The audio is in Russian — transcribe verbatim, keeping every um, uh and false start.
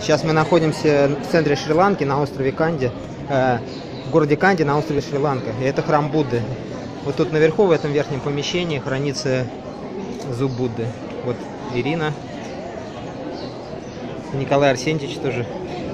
Сейчас мы находимся в центре Шри-Ланки, на острове Канди, э, в городе Канди, на острове Шри-Ланка. И это храм Будды. Вот тут наверху, в этом верхнем помещении, хранится зуб Будды. Вот Ирина, Николай Арсентьевич тоже